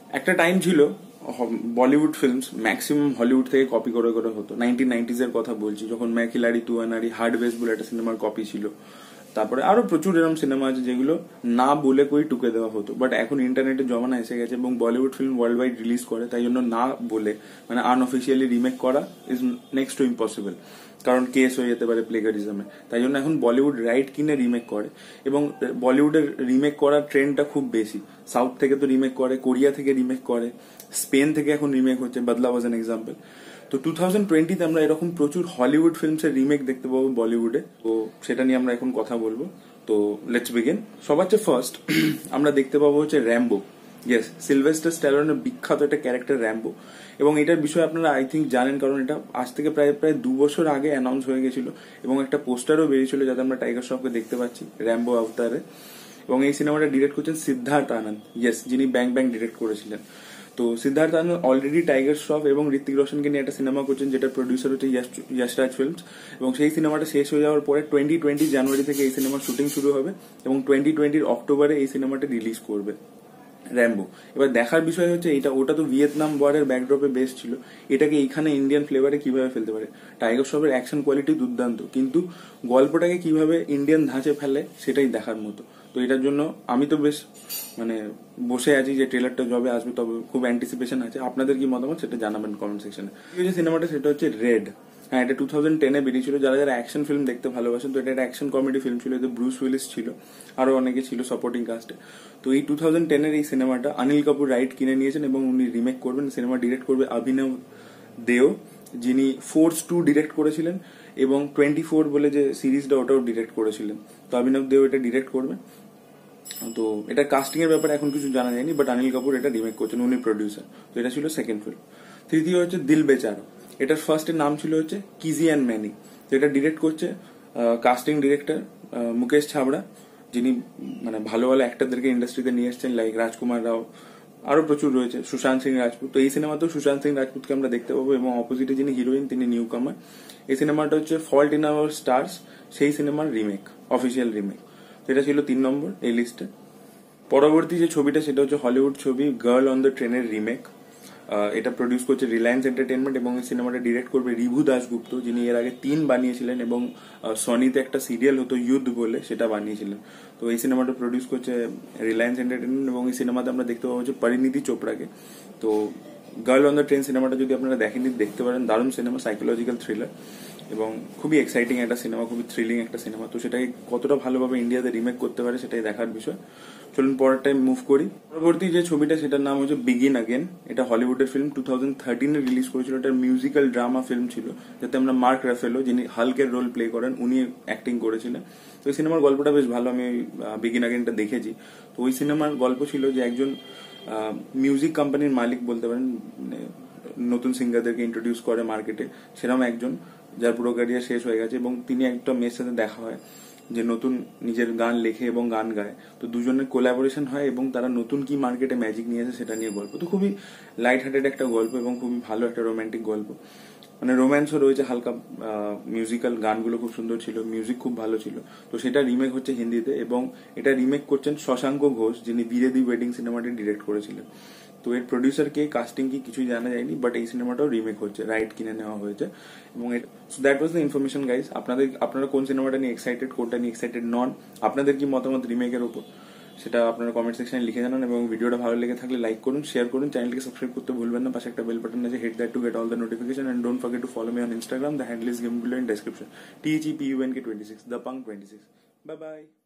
একটা টাইম ছিল Bollywood films maximum Hollywood থেকে কপি করে করে হতো। 1990s এর কথা বলছি, যখন ম্যাকিলারি তুয়ানারি হার্ড বেস বলে একটা সিনেমার কপি ছিল। তারপরে আরো প্রচুর এরকম সিনেমা আছে যেগুলো না বলে কই টুকে দেওয়া হতো। বাট এখন ইন্টারনেটের জমানা এসে গেছে এবং Bollywood film world wide release করে, তাই জন্য না বলে মানে আনঅফিসিয়ালি রিমেক করা ইজ নেক্সট টু ইম্পসিবল, কারণ কেস হয়ে যেতে পারে প্লেগারিজমে। তাই জন্য এখন বলিউড রাইট কিনে রিমেক করে, এবং বলিউডের রিমেক করার ট্রেন্ডটা খুব বেশি। সাউথ থেকে তো রিমেক করে, কোরিয়া থেকে রিমেক করে, স্পেন থেকে এখন রিমেক হচ্ছে, বদলা ওয়াজ অ্যান এক্সাম্পল। তো 2020-তে আমরা এরকম প্রচুর হলিউড ফিল্মসের রিমেক দেখতে পাবো বলিউডে, তো সেটা নিয়ে আমরা এখন কথা বলবো। তো লেটস বিগিন। সবার চেয়ে ফার্স্ট আমরা দেখতে পাবো হচ্ছে র্যাম্বো। ইয়েস, সিলভেস্টার স্ট্যালোনের বিখ্যাত একটা ক্যারেক্টার র্যাম্বো, এবং এটার বিষয়ে আপনারা আই থিঙ্ক জানেন, কারণ এটা আজ থেকে প্রায় 2 বছর আগে অ্যানাউন্স হয়ে গেছিল এবং একটা পোস্টারও বেরিয়েছিল যাতে আমরা টাইগার শ্রফকে দেখতে পাচ্ছি র্যাম্বো অবতারে। এবং এই সিনেমাটা ডিরেক্ট করছেন সিদ্ধার্থ আনন্দ, ইয়েস, যিনি ব্যাং ব্যাং ডিরেক্ট করেছিলেন। তো সিদ্ধার্থ আনন্দ অলরেডি টাইগার শ্রফ এবং ঋত্বিক রোশনকে নিয়ে একটা সিনেমা করছেন, যেটা প্রডিউসার হচ্ছে যশরাজ ফিল্মস। এবং সেই সিনেমাটা শেষ হয়ে যাওয়ার পরে 2020 জানুয়ারি থেকে এই সিনেমার শুটিং শুরু হবে এবং 2020 অক্টোবরে এই সিনেমাটা রিলিজ করবে র্যাম্বো। এবার দেখার বিষয় হচ্ছে ওটা তো ভিয়েতনাম ওয়ারের ব্যাকড্রপে বেস ছিল, এটাকে এইখানে ইন্ডিয়ান ফ্লেভারে কিভাবে ফেলতে পারে। টাইগার শ্রফের অ্যাকশন কোয়ালিটি দুর্দান্ত, কিন্তু গল্পটাকে কিভাবে ইন্ডিয়ান ধাঁচে ফেলে সেটাই দেখার মতো। তো এটার জন্য আমি তো বেশ মানে বসে আছি যে ট্রেলারটা যবে আসবে, তবে খুব অ্যান্টিসিপেশন আছে। আপনাদের কি মতামত সেটা জানাবেন কমেন্ট সেকশনে। এই যে সিনেমাটা সেটা হচ্ছে রেড। হ্যাঁ, এটা 2010-এ বেরিয়েছিল। যারা যারা অ্যাকশন ফিল্ম দেখতে ভালোবাসেন, তো এটা একটা অ্যাকশন কমেডি ফিল্ম ছিল। এতে ব্রুস উইলিস ছিল, আরো অনেকে ছিল সাপোর্টিং কাস্টে। তো এই 2010-এর এই সিনেমাটা অনিল কাপুর রাইট কিনে নিয়েছেন এবং উনি রিমেক করবেন। সিনেমা ডিরেক্ট করবে অভিনব দেও, যিনি ফোর্স 2 ডিরেক্ট করেছিলেন এবং 24 বলে যে সিরিজটা ওটাও ডিরেক্ট করেছিলেন। তো অভিনব দেও এটা ডিরেক্ট করবে। তো এটা কাস্টিং এর ব্যাপারে এখন কিছু জানা যায়নি, বাট অনিল কাপুর এটা রিমেক করছেন, উনি প্রডিউসার। তো এটা ছিল সেকেন্ড ফিল্ম। তৃতীয় হচ্ছে দিল বেচারা। এটার ফার্স্টের নাম ছিল হচ্ছে কিজি অ্যান্ড ম্যানি। তো এটা ডিরেক্ট করছে কাস্টিং ডিরেক্টর মুকেশ ছাবড়া, যিনি মানে ভালো ভালো অ্যাক্টরদেরকে ইন্ডাস্ট্রিতে নিয়ে এসেছেন, লাইক রাজকুমার রাও, আরো প্রচুর রয়েছে, সুশান্ত সিং রাজপুত। তো এই সিনেমাতেও সুশান্ত সিং রাজপুতকে আমরা দেখতে পাবো, এবং অপোজিটে যিনি হিরোইন তিনি নিউ কামার। এই সিনেমাটা হচ্ছে ফল্ট ইন আওয়ার স্টার্স, সেই সিনেমার রিমেক, অফিসিয়াল রিমেক। এটা ছিল 3 নম্বর এই লিস্টে। পরবর্তী যে ছবিটা সেটা হচ্ছে হলিউড ছবি গার্ল অন দ্য ট্রেনের রিমেক। এটা প্রডিউস করছে রিলায়েন্স এন্টারটেনমেন্ট এবং এই সিনেমাটা ডিরেক্ট করবে রিভু দাশগুপ্ত, যিনি এর আগে 3 বানিয়েছিলেন এবং সনিতে একটা সিরিয়াল হতো ইউথ বলে, সেটা বানিয়েছিলেন। তো এই সিনেমাটা প্রডিউস করছে রিলায়েন্স এন্টারটেনমেন্ট এবং এই সিনেমাতে আমরা দেখতে পাবো হচ্ছে পরিণীতি চোপড়াকে। তো গার্ল অন দ্য ট্রেন সিনেমাটা যদি আপনারা দেখেননি, দেখতে পারেন, দারুণ সিনেমা, সাইকোলজিক্যাল থ্রিলার এবং খুবই এক্সাইটিং একটা সিনেমা, খুবই থ্রিলিং একটা সিনেমা। তো সেটাকে কতটা ভালোভাবে ইন্ডিয়াতে রিমেক করতে পারে সেটাই দেখার বিষয়। চলুন পরের টাইম মুভ করি। পরবর্তী যে ছবিটা সেটার নাম হচ্ছে বিগিন আগেন। এটা হলিউডের ফিল্ম, 2013-এ রিলিজ করেছিল। এটা মিউজিক্যাল ড্রামা ফিল্ম ছিল, যাতে আমরা মার্ক রাফেলো, যিনি হাল্কের রোল প্লে করেন, উনি অ্যাক্টিং করেছিলেন। তো এই সিনেমার গল্পটা বেশ ভালো, আমি বিগিন আগেনটা দেখেছি। তো ওই সিনেমার গল্প ছিল যে একজন মিউজিক কোম্পানির মালিক বলতে পারেন, মানে নতুন সিঙ্গারদেরকে ইন্ট্রোডিউস করে মার্কেটে, সেরকম একজন যার পুরো ক্যারিয়ার শেষ হয়ে গেছে, এবং তিনি একটা মেয়ের সাথে দেখা হয় যে নতুন নিজের গান লেখে এবং গান গায়। তো দুজনের কোলাবোরেশন হয় এবং তারা নতুন কি মার্কেটে ম্যাজিক নিয়ে আসে সেটা নিয়ে গল্প। তো খুবই লাইট হার্টেড একটা গল্প এবং খুবই ভালো একটা রোমান্টিক গল্প, মানে রোম্যান্সও রয়েছে হালকা, মিউজিক্যাল গানগুলো খুব সুন্দর ছিল, মিউজিক খুব ভালো ছিল। তো সেটা রিমেক হচ্ছে হিন্দিতে এবং এটা রিমেক করছেন শশাঙ্ক ঘোষ, যিনি বীরে দি ওয়েডিং সিনেমাটি ডিরেক্ট করেছিলেন। তো এর প্রডিউসার কে, কাস্টিং কি, কিছুই জানা যায়নি, বাট এই সিনেমাটাও রিমেক হচ্ছে, রাইট কিনে নেওয়া হয়েছে। এবং that was the information guys. আপনারা কোন সিনেমাটা নিয়ে এক্সাইটেড, কোনটা নিয়ে এক্সাইটেড নন, আপনাদের কি মতামত রিমেকের উপর, সেটা আপনারা কমেন্ট সেকশনে লিখে জানান। এবং ভিডিওটা ভালো লেগে থাকলে লাইক করুন, শেয়ার করুন, চ্যানেলকে সাবস্ক্রাইব করতে ভুলবেন না। পাশে একটা বেল বাটন আছে, hit that to get all the notification, and don't forget to follow me on Instagram. The handle is given below in description, THEPUNK26, the punk 26. Bye bye.